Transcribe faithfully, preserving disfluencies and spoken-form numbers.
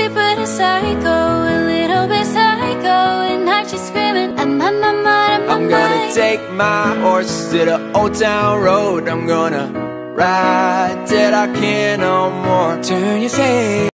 sweet but a psycho, a little bit psycho. At night she's screaming, I'm on my mind, I'm on I'm gonna take my horse to the old town road. I'm gonna ride till I can't no more. Turn your face